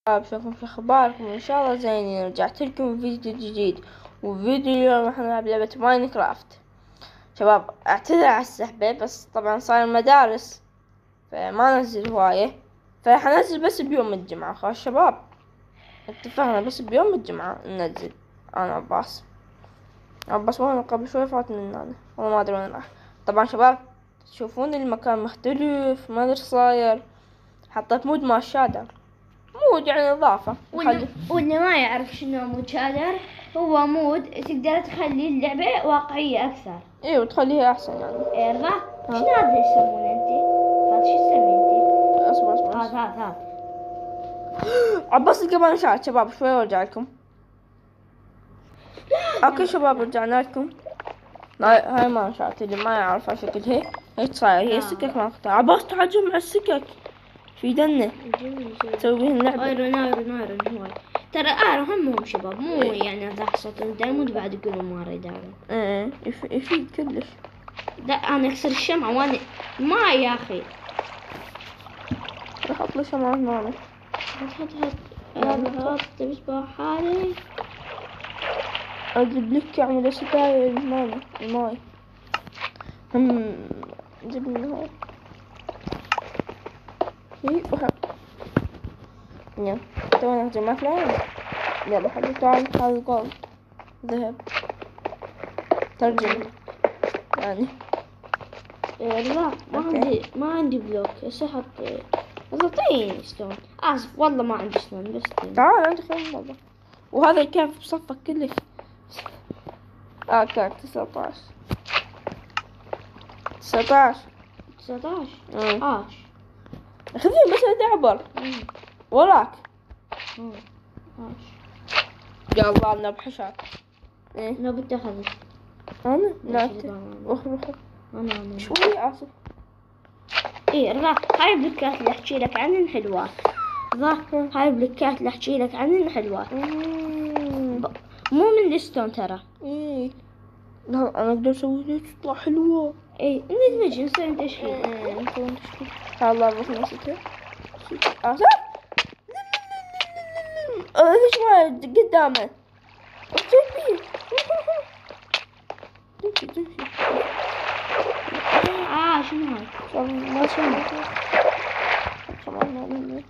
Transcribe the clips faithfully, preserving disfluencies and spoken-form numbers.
شباب، شوفكم في اخباركم؟ ان شاء الله زينين. رجعت لكم فيديو جديد، وفيديو اليوم راح نلعب لعبة ماينكرافت. شباب اعتذر على السحبة، بس طبعا صار المدارس فما نزل هواية، فراح انزل بس بيوم الجمعة. خلاص شباب، اتفقنا بس بيوم الجمعة ننزل. انا عباس عباس وانا قبل شوي فات مننا، والله ما ادري وين راح. طبعا شباب تشوفون المكان مختلف، ما ادري ايش صاير. حطيت مود مع الشادر، مود يعني اضافة. واللي, واللي ما يعرف شنو مود شادر، هو مود تقدر تخلي اللعبة واقعية أكثر. ايوه تخليها احسن يعني. إيه شنو هذا اللي يسمونه انتي؟ هذا شو تسميه انتي؟ اصبر اصبر هذا هذا هذا عباس القبل شات. شباب شوي وارجع لكم. اوكي شباب رجعنا لكم. هاي هاي ما شات، اللي ما يعرفها شكلها هيك صاير. هي سكك ماخذها. عباس تعال جمع السكك في دنه تسوي بيهن لعبة. ايرون ايرون ايرون هواي. ترى ايرون همهم شباب، مو يعني هذا حصلت الدايموند بعد يقولوا ما اريد ايرون. ايه يف- يفيد كلش. لا انا اكسر الشمعة وانا ما يا اخي. راح احط له شمعة هنا. حط حط حط تبي حالي. اجيب لك اعمل ستاير هنا الماي. هم جيب من هاي. ايه وهم يلا تونا جمعت لعبة. يلا حبيبي تعال هذا الجول ذهب ترجمة يعني. إيه لا ما أوكي. عندي ما عندي بلوك. هسه احط اعطيني ستون. اسف والله ما عندي ستون بس ستون. تعال عندي خير والله. وهذا الكهف بصفك كلش. اه كارت تسعتاش تسعتاش تسعتاش امم عاش. خذيه بس ادي عبر وراك. مم. عاش. يا الله انا بحشات. ايه انا بتاخذ انا لا ماشي، ت- طبعاً. اخر اخر انا انا شوي اسف. ايه رضا، هاي البلوكات اللي احكي لك عنهن حلوات. رضا هاي البلوكات اللي احكي لك عنهن حلوات. مم. ب- مو من الستون ترى. ايه لا انا اقدر اسوي لك تطلع حلوة. ايه ندمج نسوي تشكيل. ايه انت وين تشتري؟ تعال الله بس نسيتها. اسف. ليش ما قدامه؟ تبي تمشي تمشي. اه شنو هاي؟ ما سمعت. سمعنا مني.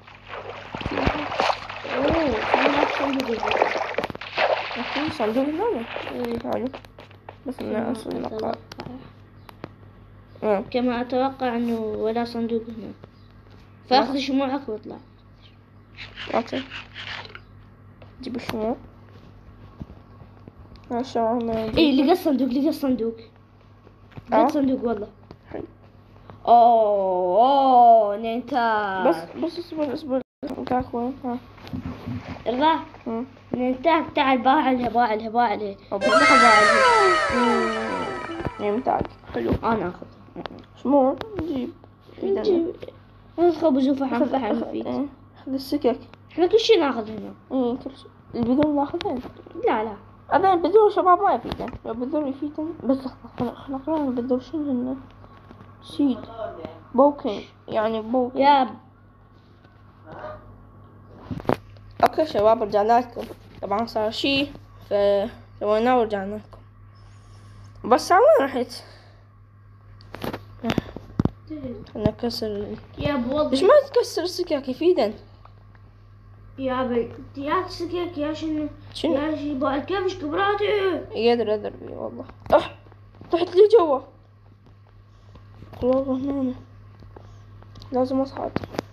اوه كان صندوق. أكيد صندوق هنا. إيه حلو. بس أنا أصل كما مقطع. اتوقع إيه. كما اتوقع انه ولا صندوق هنا، فاخذ شموعك واطلع. أوكي. جيب الشموع. الشموع هنا. ايه لقى الصندوق لقى الصندوق آه. لقى الصندوق والله. حلو. اوه اوه نينتاج. بس بس اصبر اصبر. متاعك وين؟ ها. رضا مم. نينتاج تعال باعلها باعلها باعلها. أو بس باعلها. إيه متاعك. حلو. انا اخذ شموع نجيب. نجيب ناخذ خبز وفحم خذ فحم خذ فيك. إيه. خذ السكك. احنا كل شيء ناخذ هنا. إيه كل شيء. البذور ناخذين. لا لا هذا البذور شباب ما يفيدن. البذور يفيدن بس خلنا خلنا خلنا البذور شنو هن؟ سيد بوكن يعني بوكن. يا اوكي شباب رجعنا لكم. طبعا صار شي فسويناه ورجعنا لكم. بس على وين رحت؟ خلنا نكسر. يا ليش بوضي ما تكسر السكك يفيدن؟ يا بي يا تسكك يا شنو شنو؟ يا شي بقى الكبش كبراتي. يقدر يقدر بي والله. أح طحت لي جوا. والله هنا لازم اصعد.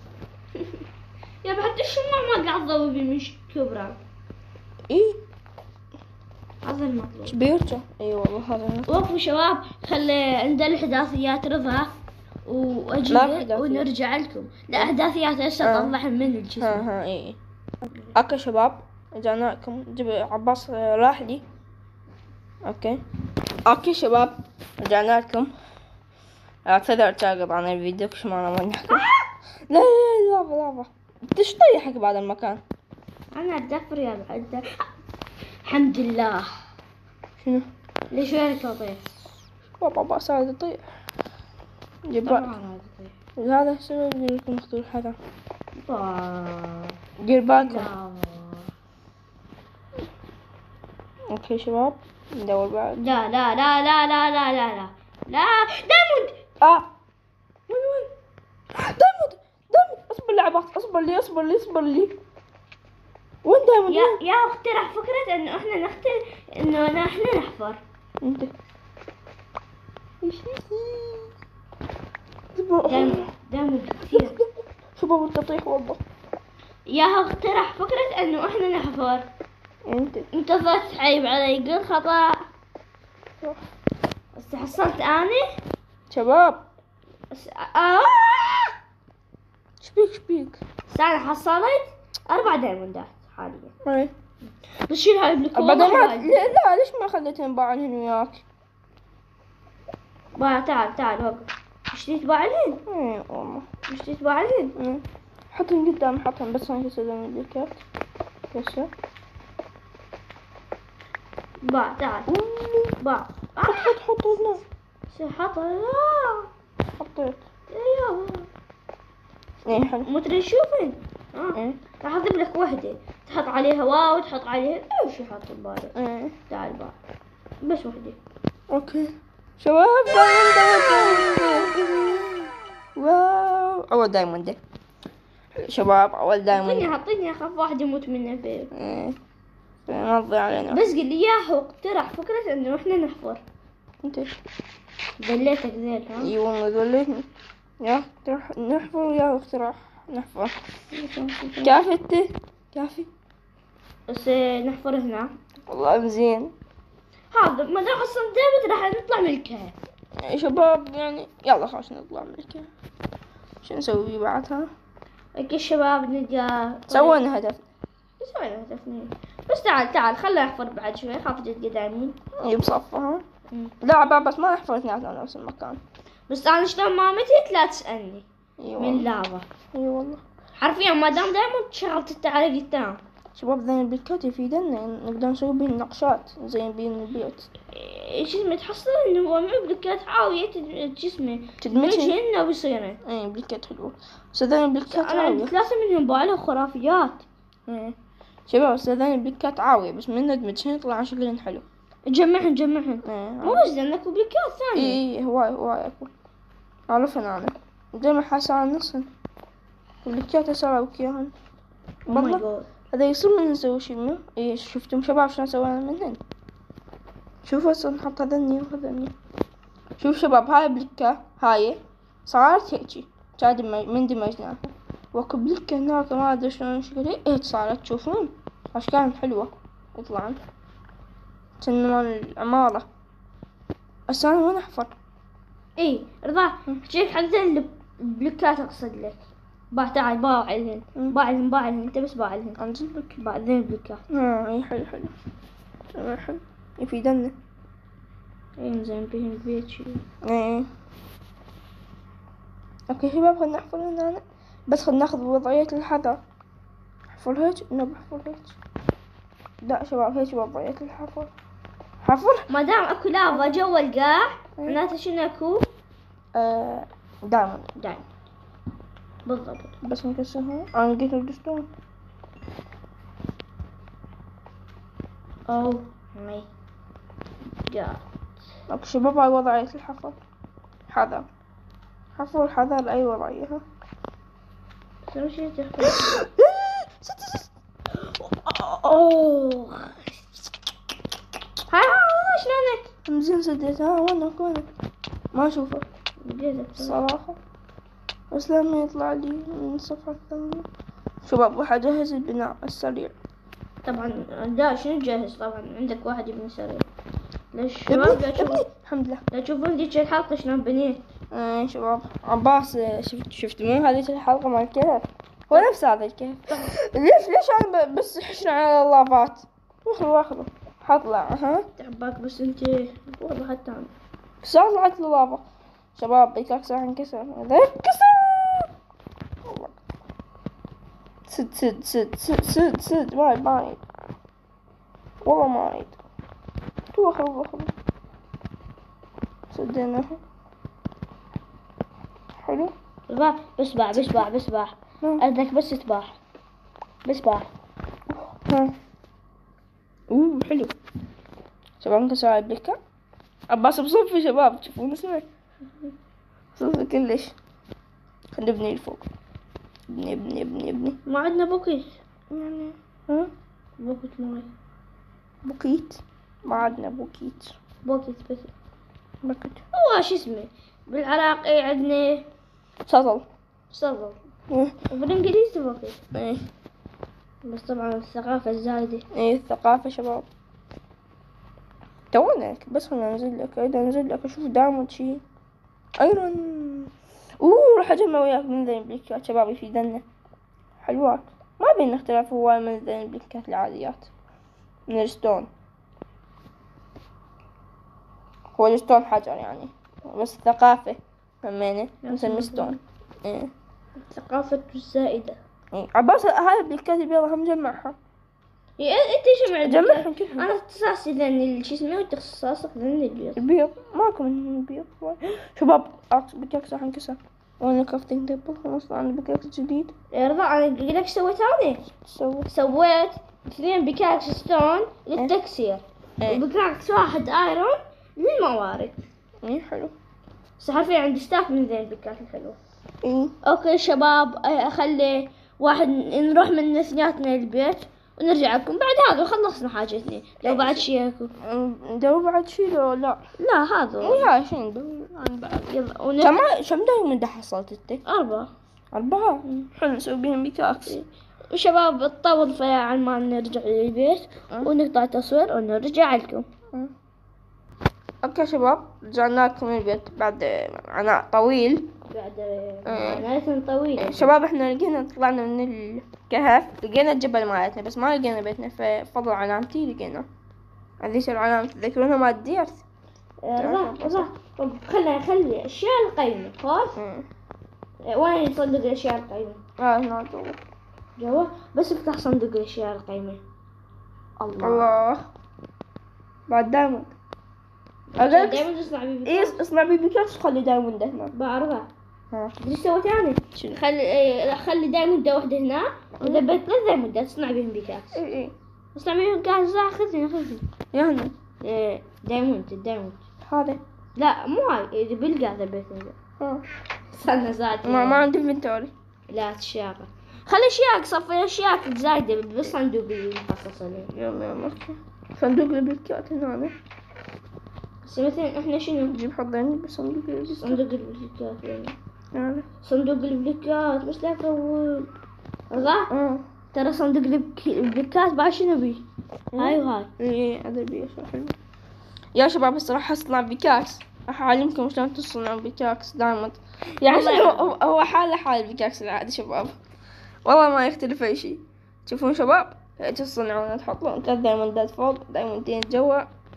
يا حتى الشموع ما قاعد تضوي بي مش كبرى. ايه هذا المطلوب. كبيرته. اي والله هذا وقفوا شباب، خلي عند الاحداثيات رضا واجي ما أحداثيات. ونرجع لكم. لا احداثيات هسه آه. طلعها من الجسم. ها ها اي. اوكي شباب رجعنا لكم. جيب عباس آه، راح لي. اوكي اوكي شباب رجعنا لكم. اعتذر تعقب عن الفيديو كش ما انا نحكي. لا لا لا لا لا تش طيحك بعد المكان. انا ادفر يا بعد. الحمد لله. شنو؟ ليش وينك اطيح؟ بابا بابا صار يطيح. جيب طبعا رأيك. هذا اطيح. هذا شنو اللي يكون مختار هذا؟ با- دير بالكم. لا اوكي شباب ندور بعد. لا لا لا لا لا لا لا لا لا دايموند. اه وين وين دايموند دايموند. اصبر لعبات، اصبر لي اصبر لي اصبر لي. وين دايموند؟ يا يا اقترح فكرة انه احنا نختار انه احنا نحفر. انت دايموند دايموند كثير. شباب انت تطيح والله. يا اقترح فكرة انه احنا نحفر. انت انت ظلت تحايب علي قل خطأ. بس حصلت اني شباب بس آه. شبيك شبيك. بس انا حصلت اربع دايموندات حاليا. ايه بس شيل هاي البلوك بعدين ما والله. لا, لا ليش ما خليتهم باعلين وياك؟ با تعال تعال وقف. مش تتباعلين؟ ايه والله. مش تتباعلين؟ ايه حطهم قدام حطهم بس انا كسر من البيكات كسر. باع تعال باع. حط حط حط هنا. شو حط؟ لا حطيت. ايوه ايه حلو. مدري شوفين. اه ايه راح اضيف لك وحده تحط عليها واو تحط عليها اي شيء حاط ببالك. ايه تعال باع بس وحده. اوكي شباب دايموند دايموند. واو اول دايموند شباب اول اعطيني دايموند. اعطيني اخاف واحد يموت منه بيه. ايه ما تضيع علينا. بس قل لي اياه اقترح فكرة انه احنا نحفر. انت دليتك ذيل ها. اي والله ذليتني. يا اقترح نحفر ويا اقتراح نحفر. كافي انت كافي. بس نحفر هنا. والله زين. هذا ما دام اصلا ديفيد راح نطلع من الكهف. يا شباب يعني يلا خلاص نطلع من الكهف. شو نسوي بعدها؟ اوكي الشباب نلقى سوينا هدف. سوينا هدفني. بس تعال تعال خلينا نحفر بعد شوي خاف جد قدامي. اي بصفها. لا بابا بس ما نحفر اثنيناتنا نفس المكان. بس انا شلون ما متيت لا تسألني. اي من والله. لافا. اي والله. حرفيا ما دام دائما شغلت التعالي قدام. شباب ذا البلكات يفيدنا نقدر نسوي بيه نقشات نزين بيه البيوت. ايش اسمه تحصل انه هو مو بلوكات عاوية تد- شو اسمه تدمجهن. تدمجهن وبيصيرن. اي بلكات حلوة. بس ذا البلكات انا عندي عاوية. ثلاثة منهم بعلها خرافيات. ايه شباب بس ذا البلكات عاوية بس من ندمجهن يطلع شكلهن حلو. نجمعهن نجمعهن. ايه مو بس ذا اكو بلوكات اي ثانية. اي هواي هواي اكو. عرفن انا. زي ما حاسة نصهن. البلكات اسوي اياهن. Oh my والله God. هذا يصير من نسوي شنو؟ ايه شفتم شباب شلون سوينا منهن؟ شوفوا هسه نحط هذني وهذني. شوف شباب هاي بلكة هاي صارت هيجي كان دمج من دمجناها. واكو بلكة هناك ما ادري شلون شكلها هيك صارت تشوفون اشكالهم حلوة يطلعن. كنا مال العمارة. بس انا وين احفر؟ اي رضا شيك حق ذا البلوكات اقصد لك. باع تعال باعلهن باعلهن باعلهن انت بس باعلهن. عن جدك؟ باع ذا البلوكات. اه اي حلو حلو. حلو حلو يفيدنا. اي نزين بهن البيت شي. ايه اوكي شباب خلنا نحفر هنا بس خلنا ناخذ وضعية الحذر. حفر هيك انه بحفر هيك. لا شباب هيك وضعية الحفر. حفر ما دام اكو لافا جوا القاع معناته شنو اكو؟ آه دائما دايم بالضبط. بس نكسرها انا لقيت الدستون. او ماي جاد. اوكي شباب هاي وضعية الحفر. حذر حفر حذر اي وضعية ها. سوي شي تحفر. اوه هاي هاي شلونك؟ مزين سديتها وينك وينك ما اشوفه بديتك الصراحة. بس لما يطلع لي من الصفحة الثانية. شباب راح اجهز البناء السريع. طبعا لا شنو جاهز طبعا عندك واحد يبني سريع. ليش شباب لا تشوفون الحمد لله. لا تشوفون ديك الحلقة شلون بنيت. ايه شباب عباس شفت شفت مو هذيك الحلقة مال الكهف هو نفس هذا الكهف. ليش ليش انا ب- بس حشنا على اللافات. واخذ واخذ حطلع ها تعباك بس انت والله حتى انا. بس طلعت له لافا. شباب بيكاكس راح ينكسر هذا ينكسر. والله. سد سد سد سد سد سد ما ما اريد والله ما اريد. تو اخذ اخذ سديناها حلو. با بس باع بس باع بس باع. نعم. أردك بس تباع. مسبار. ها. اوه حلو. شباب انكسر على البلكة. عباس بصف يا شباب، تشوفون اسمه بصف كلش. خلينا نبني الفوق. ابني ابني ابني ابني. ما عندنا بوكيت. يعني ها بوكيت ماي. بوكيت. ما عندنا بوكيت. بوكيت بس. بوكيت. هو شو اسمه بالعراقي عندنا سطل. صدر، ايه وبالانجليزي بوكيت. ايه بس طبعا الثقافة الزايدة. ايه الثقافة شباب. تونا بس خلنا انزل لك، اريد انزل لك اشوف دامج شي. ايرون. اوه راح اجمع وياك من ذي البليكات شباب يفيدنا. حلوات. ما بينا اختلاف هواي من ذي البليكات العاديات. من الستون. هو الستون حجر يعني، بس الثقافة همينة نسمي ستون. ايه الثقافة الزائدة. ايه عباس هاي البليكات البيضة هم جمعها. إيه انت جمع جمعهم كلهم. انا اختصاصي لان شو اسمه واختصاصك لان البيض. البيض ماكو من البيض. شباب أكس بكاكس راح انكسر. وانا كرافتنج تيبل خلاص عندي بكاكس جديد. رضا انا اقول لك ايش سويت انا؟ سوي سويت اثنين بكاكس ستون للتكسير، إيه. وبكاكس واحد ايرون للموارد. ايه حلو. بس حرفيا عندي ستاك من ذي البكات الحلوة. ايه اوكي شباب، اخلي واحد نروح من اثنيناتنا البيت ونرجع لكم بعد هذا خلصنا حاجتنا. لو بعد شيء اكو. ندور بعد شي لو لا. لا هذا ويا شي ندور عن بعد. يلا ون... كم كم دايما حصلت انت؟ أربعة. أربعة. حلو نسوي بيهم بيكاكس. وشباب الطول فيا عن ما نرجع للبيت ونقطع تصوير ونرجع لكم. أه. اوكي شباب رجعنا لكم البيت بعد عناء طويل. بعد عناية طويلة. شباب احنا لقينا طلعنا من الكهف، لقينا الجبل مالتنا بس ما لقينا بيتنا، ففضل علامتي لقينا. هذيش العلامة تذكرونها مال ديرث. رضا رضا خلنا نخلي اشياء القيمة خلاص. وين صندوق الاشياء القيمة؟ اه هنا جوا. جوا بس افتح صندوق الاشياء القيمة. الله الله. بعد دايموند. دايموند اصنع بيه ايه اصنع بيه بيكاكس وخلي دايموند هنا. بعرفها. ها ايش سويت انا؟ شنو؟ خلي إيه خلي دايموند واحدة هنا وذبيت ثلاث دايموندات تصنع بيهم بيكاكس. ايه ايه اصنع بيهم بيكاكس. خذني خذني. يا هنا. إيه دايموند الدايموند. هذا لا مو هاي إذا بلقى ذبيت. ها استنى زاد. ما ما عندي انفنتوري. لا تشاغل. خلي اشياءك صفي اشياءك زايدة بالصندوق اللي مخصص ليه. يلا يلا صندوق البلكات هنا. بس مثلا احنا شنو نجيب حظين بصندوق البلكات. صندوق البلوكات يعني. هذا صندوق البلوكات مش لا تقول صح؟ اه ترى صندوق البك- البلوكات بعد شنو بيه؟ هاي وهاي. ايه هذا بيشرح حلو. يا شباب الصراحة اصنع بيكاكس، راح اعلمكم شلون تصنعوا بيكاكس دايموند. يعني والله هو, يعني. هو هو حاله حال البيكاكس العادي شباب، والله ما يختلف اي شيء. تشوفون شباب هيك تصنعون، تحطون ثلاث دايموندات فوق دايموندين جوا،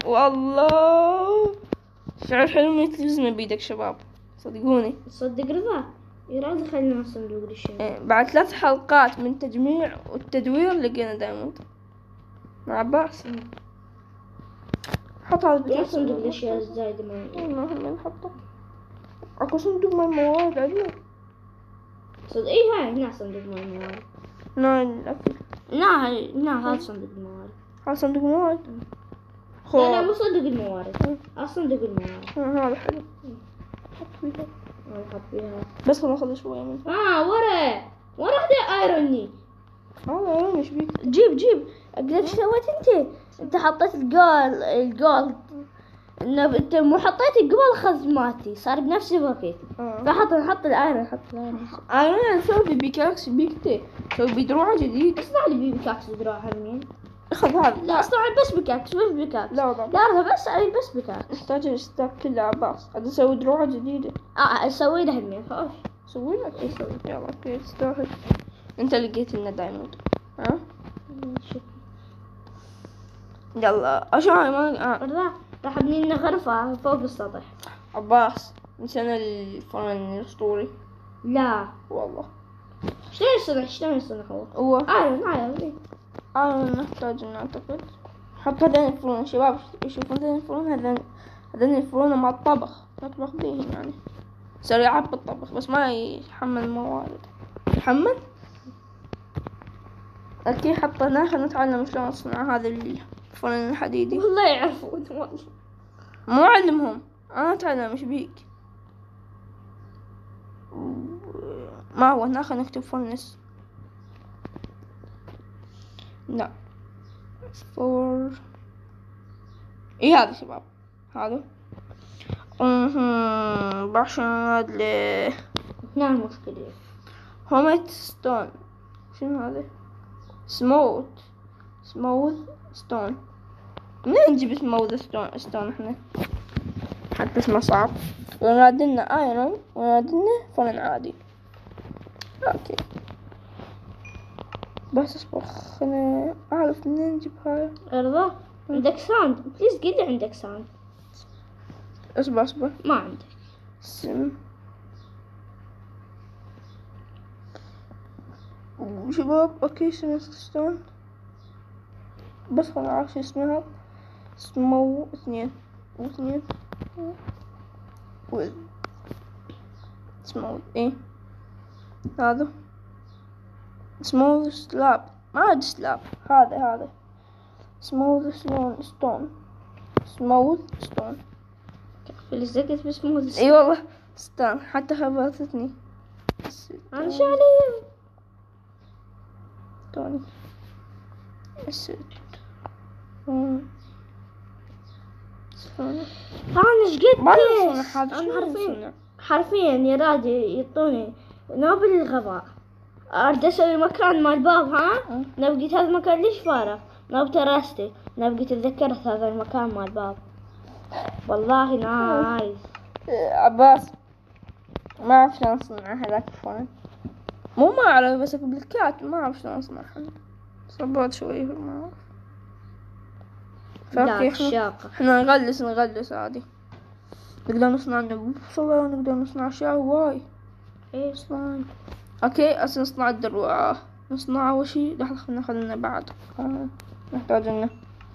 والله شعور حلو من تلزمه بيدك شباب صدقوني. تصدق رضا؟ يراد خلينا صندوق الاشياء. إيه، بعد ثلاث حلقات من تجميع والتدوير لقينا دايموند مع عباس. حط هذا ما البيكاكس. صندوق الاشياء الزايدة ما والله هم نحطه. اكو صندوق مال موارد عندنا. صدق اي هاي هنا صندوق مال الموارد. هنا الاكل. هنا هاي هنا هذا صندوق الموارد. هذا صندوق موارد. لا لا خو مو صندوق الموارد. هذا صندوق الموارد. هذا حلو. حط فيها. أنا أحط فيها. بس خلنا ناخذ شوية منه. اه ورا ورا واحدة ايروني. هذا ايرون ايش بيك؟ جيب جيب. قلت ايش سويت انت؟ انت حطيت الجول الجول انه انت مو حطيت قبل خدماتي صار بنفس الوقت. اه فحط حط الايرون حط الايرون. ايرون نسوي ببيكاكس بيكتي. سوي بدروع جديد. اصنع لي بي بيكاكس دراع همين. اخذ هذا. لا اصنع لي بس بيكاكس بس بيكاكس. لا والله. لا ارضى بس علي بس بيكاكس. نحتاج الستاك كله عباس. عاد نسوي دروع جديدة. اه اسوي له همين خلاص. سوي لك ايش سوي؟ يلا اوكي تستاهل. انت لقيت لنا دايموند. ها؟ يلا اشو هاي ما آه. لا راح ابني لنا غرفة فوق السطح. عباس نسينا الفرن الاسطوري. لا والله شلون يصنع شلون يصنع هو؟ هو ايرون ايرون. آه نحتاج إن أعتقد حط هذين الفرن شباب. يشوفون هذين الفرن هذين هذين الفرن مع الطبخ نطبخ بيهم يعني سريعات بالطبخ بس ما يحمل موارد. يحمل اوكي حطيناه، خلينا نتعلم شلون نصنع هذا الفرن الحديدي. والله يعرفون والله. مو علمهم، انا اتعلم. ايش بيك؟ ما هو هنا، خلينا نكتب فurnace. لا فور اي هذا شباب، هذا اها بعشان هذا هنا المشكلة. هوميت ستون. شنو هذا؟ سموث سموث ستون. منين نجيب سموث ستون ستون احنا؟ حتى اسمه صعب. ونادلنا ايرون ونادلنا فرن عادي. اوكي بس اصبر، خلنا اعرف منين نجيب هاي. ارضى عندك ساند؟ بليز قل لي عندك ساند. اصبر اصبر ما عندك. سم شباب. اوكي سموث ستون، بس خلنا نعرف شو اسمها. سمو اثنين واثنين و سمو ايه هذا سموث سلاب. ما عاد سلاب، هذا هذا سموث ستون ستون سموث ستون. فلزقت بسموث. اي والله ستون، حتى خبرتني. انا شو علي؟ توني اسود. انا ايش قد ما اعرف هذا انا شنو حرفيا يصنع. حرفيا يا رادي يعطوني نوبل الغباء. اريد اسوي مكان مال باب. ها نبقيت هذا المكان ليش فارغ؟ نبقى تراستي نبقيت تذكرت هذا المكان مال باب. والله نايس. عباس ما اعرف شلون اصنع هذاك الفرن. مو ما اعرف، بس بالكات ما اعرف شلون اصنعها. صبرت شوي ما اعرف. لا شاقة. احنا نغلس نغلس عادي. نقدر نصنع نبوص، نقدر نصنع اشياء هواي. ايه صنع. اوكي هسه نصنع الدروع. نصنع اول شي. لحظة خلنا خلنا بعد آه. نحتاج لنا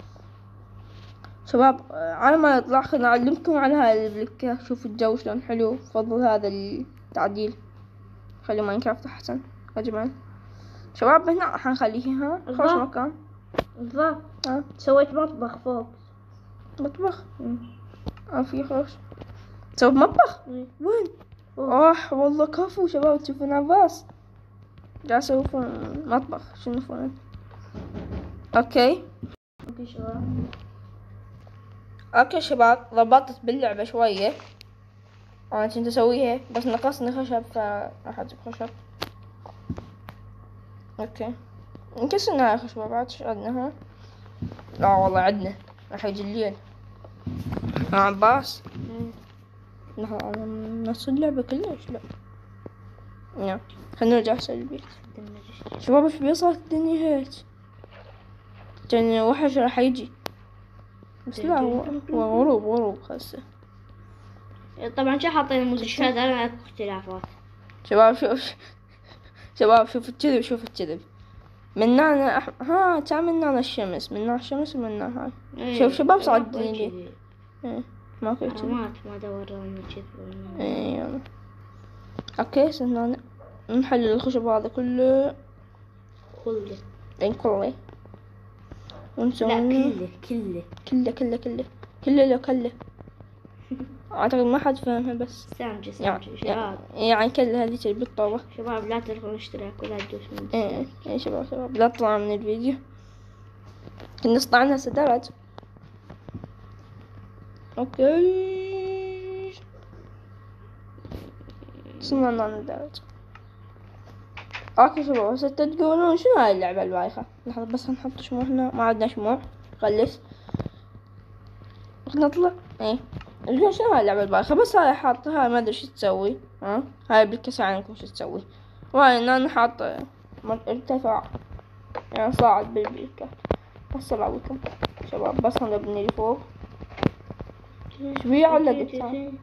شباب آه، على ما يطلع خلنا اعلمكم على هاي البلكة. شوفوا الجو شلون حلو. بفضل هذا التعديل خلي ماينكرافت احسن اجمل. شباب هنا حنخليه ها خوش مكان. ضا ها سويت مطبخ فوق. مطبخ. اه في خوش. سويت مطبخ. مم. وين؟ اوه والله كفو شباب. تشوفون عباس جالس اسوي فرن مطبخ. شنو فرن؟ اوكي اوكي شباب. اوكي شباب ضبطت باللعبة شوية. انا كنت اسويها بس نقصني خشب فراح اجيب خشب. اوكي نكسرنا هاي الخشبة بعد. شو عندنا ها؟ لا والله عندنا راح يجي الليل. يا عباس نحن نص اللعبة كلش. لا يا خلنا نرجع هسه البيت. شباب ايش بيه صارت الدنيا هيك؟ كان وحش راح يجي بس لا هو هو غروب غروب خلصه. طبعا شو حاطين الموسيقى هذا ما اكو اختلافات. شباب شوف شباب شوف الكذب شوف الكذب. من هنا أح... ها كان من هنا الشمس، من هنا الشمس ومن هنا هاي. ايه شوف شباب صعدين لي. ايه ما في كذب. ما ما دورنا كذب. ايه يلا. اوكي سنة نحلل الخشب هذا كله. كله لين كله ونسوي لا كله كله كله كله كله كله لو كله. اعتقد ما حد فاهمها بس سامجي يعني سامجي شباب. يعني كله هذيك اللي بالطاوة. شباب لا تنسوا الاشتراك ولا تدوسوا من ايه ايه شباب شباب لا تطلعوا من الفيديو. كنا نصنع هسه درج. اوكي صنعنا لنا درج. اوكي شباب هسه تقولون شنو هاي اللعبة البايخة. لحظة بس نحط شموع هنا. ما عندنا شموع. غلس نطلع. ايه اليوم شنو هاي اللعبة البايخة. بس هاي حاطها ما ادري شو تسوي. ها هاي بالكسر عنكم شو تسوي. وهاي انا حاط ارتفاع يعني صاعد بالبلكة. هسه بعويكم شباب بس خلنا نبني لفوق. شبيه علقت هاي.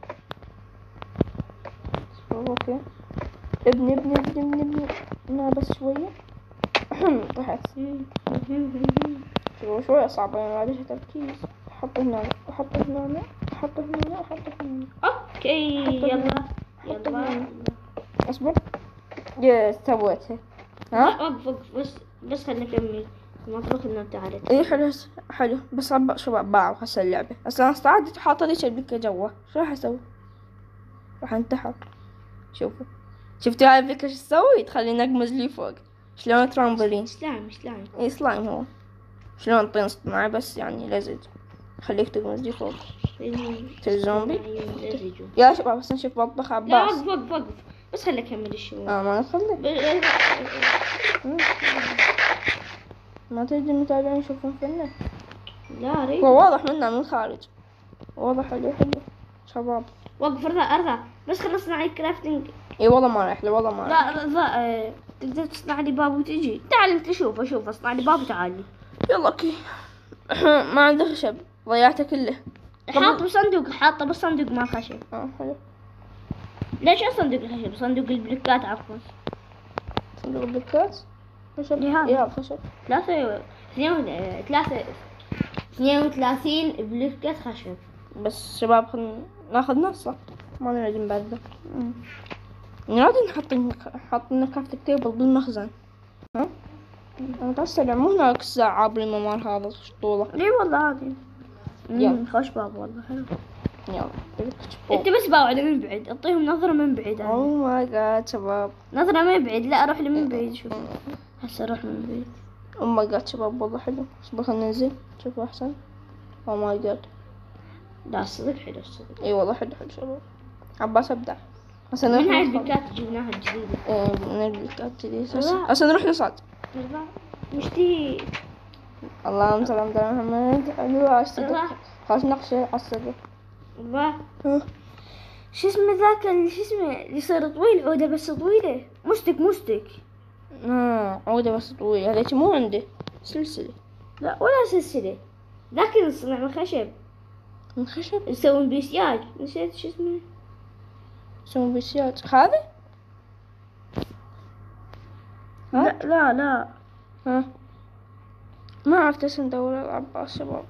اوكي ابني ابني ابني ابني ابني انا بس شوية. طحت شوية شوية صعبة يعني معلش تركيز. احطه هنا احطه هنا احطه هنا احطه هنا. اوكي يلا يلا اصبر. يا سويتها. ها وقف وقف بس بس خلينا نكمل المطبخ انه تعرف. اي حلو حلو بس عب شباب باعوا هسه اللعبة. هسه انا استعدت حاطة لي شبكة جوا، شو راح اسوي؟ راح انتحر. شوفوا شفتوا هاي الفكرة شو تسوي؟ تخليني اقمز لي فوق شلون ترامبولين. سلايم سلايم. اي سلايم هو. شلون طين اصطناعي بس يعني لزج خليك تقمز لي فوق. الزومبي يا شباب بس نشوف مطبخ لا عباس. وقف وقف وقف بس خليك اكمل الشغل. اه ما نخلي ب- ما تدري المتابعين يشوفون فينا. لا ريت. هو واضح منا من الخارج. واضح حلو حلو شباب. وقف ارضى ارضى بس خلص نصنع كرافتنج. اي والله ما رايح لي والله ما رايح. لا رضا آه، تقدر تصنع لي باب وتجي. تعال انت شوف اشوف اصنع لي باب وتعال لي. يلا اوكي. ما عندي خشب ضيعته كله. حاطه بصندوق حاطه بالصندوق مال خشب. اه حلو. ليش صندوق الخشب؟ صندوق البلوكات عفوا. صندوق البلوكات خشب. إيه هذا؟ ايه هذا خشب. ثلاثة اثنين آه، ثلاثة اثنين وثلاثين بلوكات خشب. بس شباب خلنا ناخذ نصه ما نريد نبدل. نريد نحط نحط لنا كرافتنج تيبل بالمخزن. ها؟ انا تسرع مو هناك الساعة بالممر هذا الشطولة. ليه والله هذه. يلا. امم خوش باب والله حلو. يلا انت بس باوعد من بعيد اعطيهم نظرة من بعيد. اوه ماي جاد شباب. نظرة من بعيد لا اروح لمن بعيد شوف. هسه اروح من بعيد. اوه ماي جاد شباب والله حلو. اصبر خلنا ننزل شوفوا احسن. اوه ماي جاد. لا الصدق حلو الصدق. اي والله حلو حلو شباب. عباس ابدع. هسه من نروح هاي ناخذ- البلوكات جبناها الجديدة. ايه من البلوكات جديدة. هسه لا. هسه نروح نصعد. رضا مشتي. اللهم صل على محمد. حلوة الصدق. رضا خلاص نقشة على الصدق. رضا ها. شو اسمه ذاك اللي شو اسمه اللي يصير طويل عودة بس طويلة. مستك مستك. آه عودة بس طويلة هذيك مو عندي سلسلة. لا ولا سلسلة. ذاك اللي يصنع من خشب. من خشب يسوون بسياج نسيت شو اسمه. يسوون بسياج هذا. لا لا لا ها ما عرفت اسم دولة العباس شباب.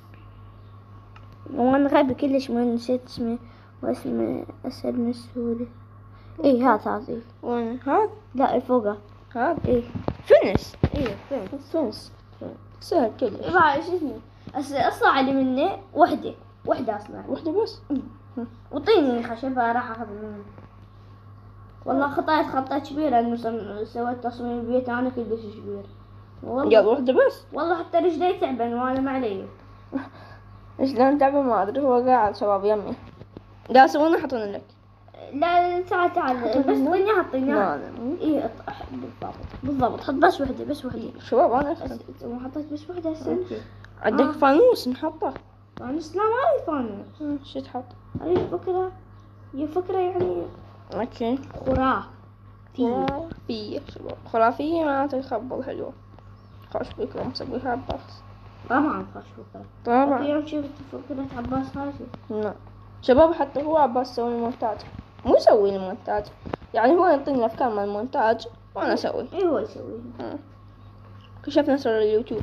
وانا غبي كلش ما نسيت اسمه واسمه اسهل من السهولة. ايه هذا هذا. وين هذا؟ لا فوقه. هذا ايه فنس. ايه فين. فنس سهل كله. راح شو اسمه أس- اصنع لي منه وحدة وحدة اصنع واحدة بس. وطيني خشبة راح اخذ منه. والله خطأت خطأ كبيرة لانه صم- سويت تصميم البيت انا كلش كبير. والله يلا واحدة بس. والله حتى رجلي تعبان وانا ما علي. شلون تعبان ما ادري هو قاعد شباب يمي. قاعد يسوون حطون لك. لا تعال تعال بس طيني اياها طيني اياها. لا ايه أط- أح- بالضبط بالضبط حط بس وحدة بس وحدة. شباب انا أفهم. بس ما حطيت بس وحدة هسه انت. عندك آه. فانوس نحطه. فانوس لا ما اريد فانوس. مم، شو تحط؟ اريد فكرة. هي فكرة يعني اوكي. خرافية. خرافية شباب. خرافية معناتها تخبل حلوة. خوش فكرة مسويها عباس. طبعا خوش فكرة. طبعا. اليوم شفت فكرة عباس هاشم. نعم شباب حتى هو عباس يسوي المونتاج مو يسوي المونتاج يعني هو يعطيني الافكار مال المونتاج وانا اسوي. ايه هو يسوي. مم. كشفنا سر اليوتيوب.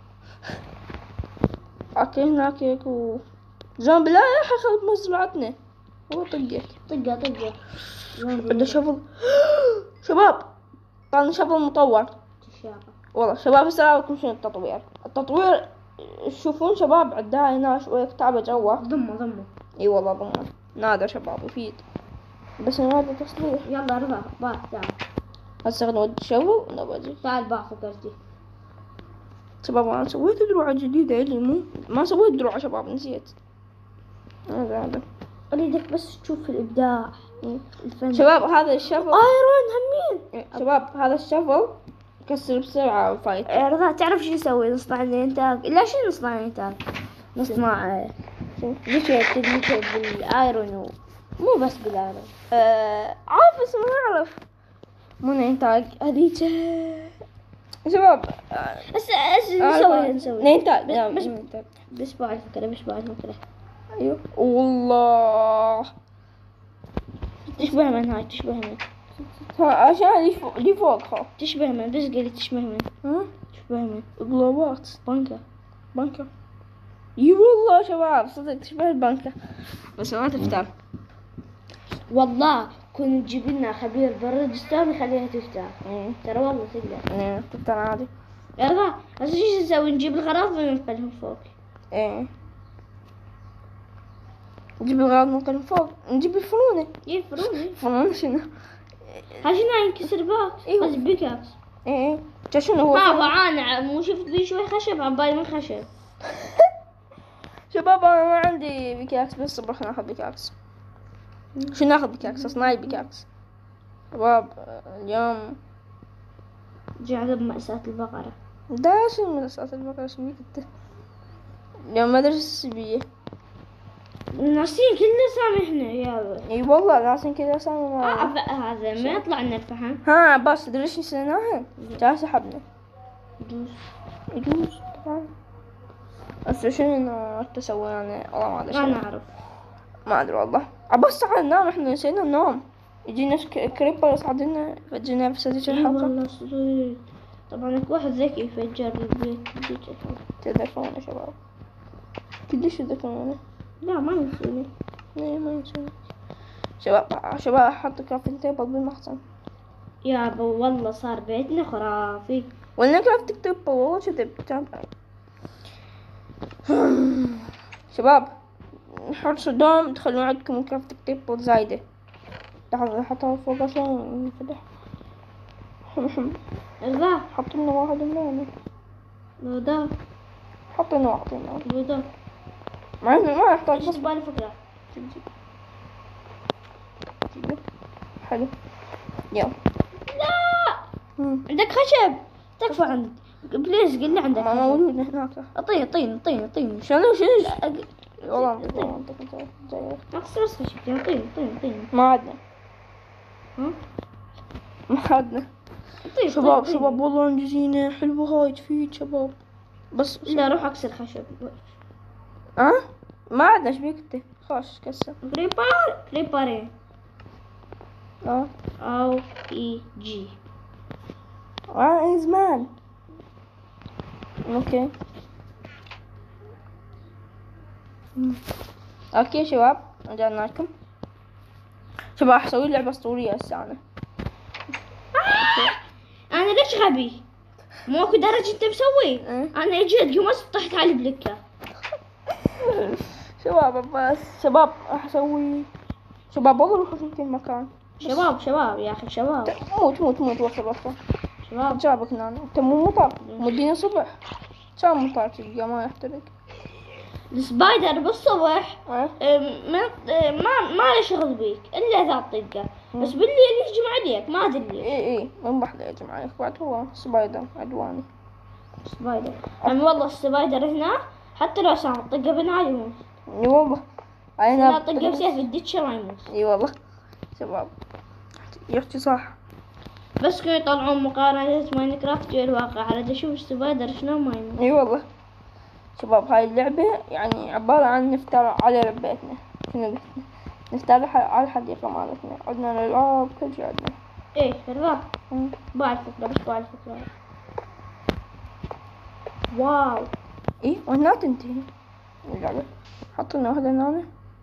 اوكي هناك يكو زومبي لا يا اخي خلط مزرعتنا. هو طقك طقة طقة. عنده شفل. شباب طالع شفل مطور. تشاقة. والله شباب هسه رايكم شنو التطوير. التطوير تشوفون شباب عندها هنا شوية كتابة جوا. ضمه ضمه. اي والله ضمان نادر شباب يفيد بس انا هذا تصليح. يلا رضا باع تعال. هسه نودي شغل ونبجي. تعال باع فكرتي. شباب انا سويت دروع جديدة اللي مو ما سويت دروع شباب نسيت. هذا هذا اريدك بس تشوف الابداع. الفن. شباب هذا الشفل. ايرون همين. شباب هذا الشفل كسر بسرعة وفايت. إيه رضا تعرف شو نسوي؟ نصنع الانتاج. لا شو نصنع الانتاج؟ نصنع ريشة ريشة بالايرون و... مو بس بالايرون. آه عارف بس ما اعرف مو انتاج هذيك شباب. بس ايش نسوي نسوي؟ نينتاج بس- نعم بس- نينتاج. بس باع الفكرة بس باع الفكرة. ايوه والله تشبه من هاي تشبه من ها- عشان اللي فوق اللي فوق خو. تشبه من بس قلت تشبه من ها تشبه من جلوبات بنكة. بنكة. اي والله شباب صدق تشبه البنكة بس ما تفتح. والله كنت تجيب لنا خبير برد ستار يخليها تفتح. مم. ترى والله تقدر. ايه تفتح عادي. يلا هسه ايش نسوي؟ نجيب الغراض وننقلهم فوق. ايه نجيب الغراض ننقل فوق، نجيب الفرونة. يفروني فرونة شنو؟ هاجينا ينكسر باكس. أيوة. هذا بيكاكس. ايه ايه جا شنو هو؟ ها فرونة؟ بعانع مو شفت بيه شوي خشب عم بالي من خشب. شباب انا ما عندي بيكاكس، بس صبر خلينا ناخذ بيكاكس. شو ناخذ بيكاكس؟ صناعي بيكاكس. شباب اليوم جعل بمأساة البقرة. ده شنو من اساس البقرة شنو انت؟ اليوم مدرسة السبية. ناسين كلنا سامحنا يا اي والله لازم كذا سامي آه ما بقى هذا ما يطلع لنا الفحم. ها عباس تدري ايش نسيناها؟ جاي سحبنا دوس. يجوز طبعا. بس شنو انت سوينا يعني والله ما ادري ما شنو. نعرف. ما ادري والله. عباس تعال ننام، احنا نسينا النوم. يجينا ك- كريبر يصعدنا يفجرنا في سديش اي الحلقة. والله صدق. طبعا اكو واحد ذكي يفجر البيت بديك الحلقة. تذكرون يا شباب؟ كلش تذكرونه. لا ما نسوي. ليه ما يسوي؟ شباب شباب حط كرافت تيبل بالمحسن. يا ابو والله صار بيتنا خرافي. ولا كرافت تيبل والله كذب تابع. شباب حرصوا دوم تخلون عندكم كرافت تيبل زايدة. لحظة حطها فوق عشان ينفتح. حلو حلو. ذا حط لنا واحد من هنا. لو ذا حط لنا واحد من هنا. لو ذا ما ما يحتاج ايش بس بالي فكرة. جيب جيب. جيب. حلو. يلا. لا مم. عندك خشب تكفى عندك بليز قل لي عندك ما خشب. موجود هناك. اعطيني اعطيني اعطيني اعطيني شنو شنو؟ أق- والله ما والله ما أنطق أنت جاي. اقصر بس خشب اعطيني اعطيني اعطيني. ما عدنا ها ما عدنا. اعطيني شباب اعطيني. شباب والله انجزينا حلوة هاي تفيد شباب. بس لا روح اكسر خشب. ها ما عدنا ايش بيك انت؟ خلاص كسر. بريبار بريباري اه او اي جي. اه من زمان. اوكي مم. اوكي شباب رجعنا لكم. شباب حسوي لعبة اسطورية هسه انا. انا ليش غبي؟ مو اكو درجة انت مسوي. إيه. انا اجيت يوم طحت على البلكة. شباب بس شباب راح اسوي. شباب والله روحوا في المكان. شباب شباب يا اخي شباب موت موت موت وصل وصل. شباب. جابك نانا انت مو مطر مدينا صبح. كان مطر تلقى ما يحترق. السبايدر بالصبح اه أم، ما أم، ما ما له شغل بيك الا اذا طقه. بس بالليل يهجم عليك ما ادري ليش. اي اي من بحث يا جماعة بعد هو سبايدر عدواني. سبايدر يعني والله السبايدر هنا حتى لو سام طقه بنادي يموت. اي والله لا انا طقه بسيف الدتشة ما يموت. اي والله شباب يحكي صح. بس كانوا يطلعون مقارنة ماينكرافت والواقع على اشوف السبايدر شنو ما يموت. اي والله شباب هاي اللعبة يعني عبارة عن نفتر على ربيتنا. شنو قلت؟ نفتر على الحديقة مالتنا عندنا الألعاب كل شي عندنا. ايه الراب مم. بعرف فكرة بس بعرف فكرة. واو ايه وهنا تنتهي اللعبة. حط لنا واحدة نانا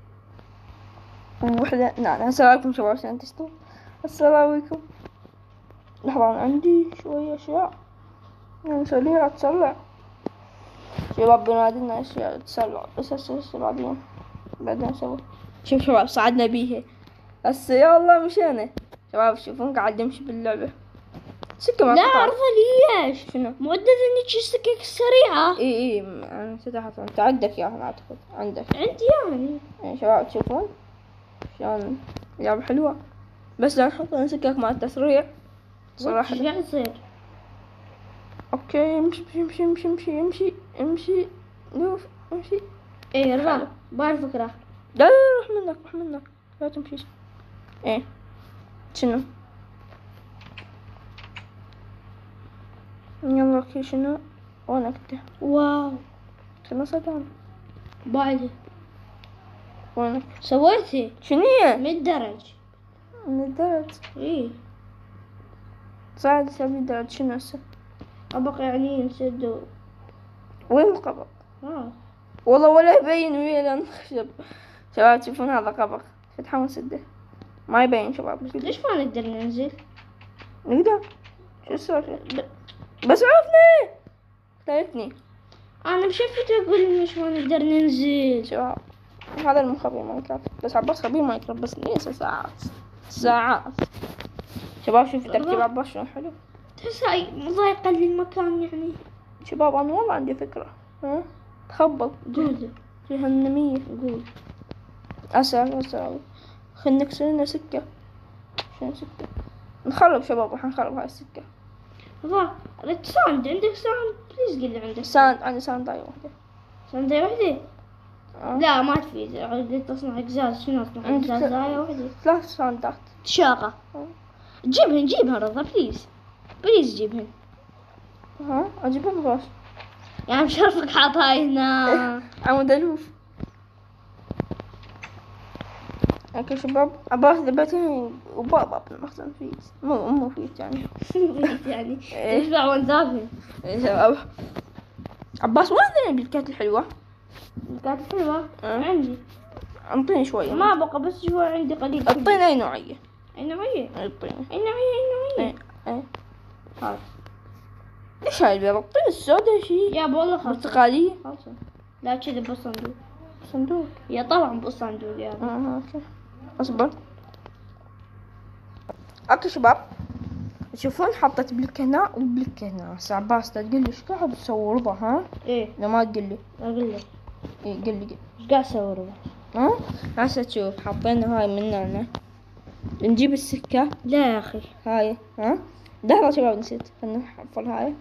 وواحدة نانا. السلام عليكم شباب عشان تشتغل. السلام عليكم. لحظة أنا عندي شوية أشياء يعني سريعة تسرع. شباب بنادلنا أشياء تسرع بس هسه بعدين بعدين نسوي. شوف شباب صعدنا بيها هسه يا الله مشينا. شباب شوفون قاعد نمشي باللعبة. سكة ما لا قطعت. عرفة ليش شنو؟ مودد انك السكك السريعة. اي اي انا نسيت احط انت عندك اياها انا اعتقد عندك. عندي يعني يعني شباب تشوفون شلون لعبة حلوة بس لو نحط سكك مع التسريع صراحة. ايش قاعد يصير؟ اوكي امشي امشي امشي امشي امشي امشي نوف امشي. ايه الراب بعرف فكرة. لا لا لا روح منك روح منك لا تمشي. ايه شنو؟ يلا اوكي شنو؟ وينك انت؟ واو خلنا صدام. بعد وينك؟ سويتي شنو هي؟ مية درج. من الدرج. ايه صعد سوي درج شنو هسه؟ طبق يعني نسدو. وين القبق؟ اه والله ولا يبين ويا لان خشب. شباب تشوفون هذا قبق فتحه ونسده ما يبين شباب. ليش ما نقدر ننزل؟ نقدر شو السالفة؟ بس عرفنا تاركني انا مشفت اقول مش ما نقدر ننزل. شباب هذا المخبي ماينكرافت، بس عباس خبير ماينكرافت بس ليس ساعات ساعات. شباب شوف ترتيب عباس شلون حلو. تحس هاي مضايقة للمكان يعني. شباب انا والله عندي فكرة. ها تخبط قول جهنمية. قول اسأل اسأل خلنا نكسر لنا سكة. شنو سكة؟ نخرب شباب راح نخرب هاي السكة. بابا ساند عندك ساند؟ بليز قل لي عندك ساند. عندي ساند داي واحدة. ساند داي واحدة؟ أه. لا ما تفيد. قلت تصنع قزاز. شنو اصنع عندك قزاز داي واحدة؟ ثلاث ساندات. تشاقة. أه. جيبهن جيبهن رضا بليز بليز جيبهن. ها اجيبهم غاش يعني مشرفك حاط هاي هنا. عمود الوف. اوكي شباب عباس ذبتين وبابا بالمخزن فيس مو مو فيس يعني. يعني تشبع وانزافن. يا شباب عباس وين ذي البلكات الحلوة؟ كانت حلوة. أه. عندي. انطيني شوية. ما بقى بس شوي عندي قليل. اعطيني اي نوعية. اي نوعية؟ اعطيني. اي نوعية اي نوعية؟ ايه ايه هاي. ايش هاي البيضة؟ اعطيني السوداء شي. يا والله خلص. برتقالية. خلص. لا كذا بالصندوق. صندوق. يا طبعا بالصندوق يا اه اوكي اصبر. اوكي شباب تشوفون حطيت بلك هنا وبلك هنا. هسه عباس تقول لي ايش قاعد تسوي رضا؟ ها؟ ايه لا ما تقول لي. اقول لك. ايه قل لي قل. ايش قاعد اسوي رضا؟ ها؟ هسه تشوف حطينا هاي من هنا. نجيب السكة. لا يا اخي. هاي ها؟ لحظة شباب نسيت خلنا نحفل هاي.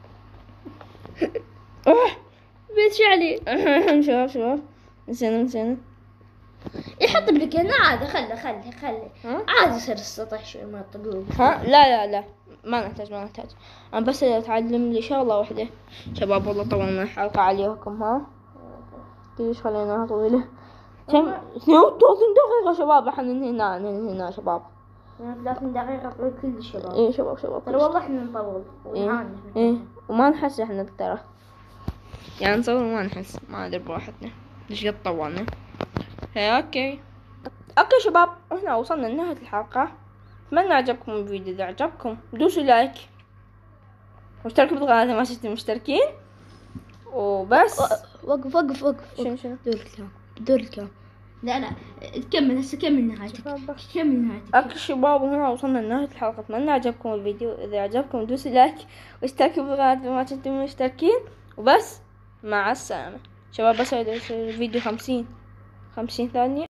بيت شعلي. شباب شباب نسينا نسينا. يحط بلك هنا عادي. خله خله خله ها؟ عادي يصير السطح شوي ما طقوق. ها لا لا لا ما نحتاج ما نحتاج. انا بس اتعلم لي شغلة واحدة. شباب والله طولنا الحلقة عليكم. ها ليش خليناها طويلة؟ كم اثنين وثلاثين دقيقة شباب. احنا ننهي هنا ننهي هنا شباب. ثلاثين دقيقة طويل كل الشباب. ايه شباب شباب ترى والله احنا نطول ايه ونعاني. ايه وما نحس احنا ترى يعني نصور وما نحس ما ندري براحتنا ليش قد طولنا. هي اوكي اوكي شباب احنا وصلنا لنهاية الحلقة. اتمنى عجبكم الفيديو. اذا عجبكم دوسوا لايك واشتركوا بالقناة اذا ما شفتوا مشتركين وبس. وقف وقف وقف. شنو شنو دور الكلام دور الكلام. لا لا كمل هسه كمل نهايتك. كمل نهايتك. اوكي شباب وهنا وصلنا لنهاية الحلقة. اتمنى عجبكم الفيديو. اذا عجبكم دوسوا لايك واشتركوا بالقناة اذا ما كنتم مشتركين وبس. مع السلامة شباب. بس الفيديو خمسين خمسين ثانية.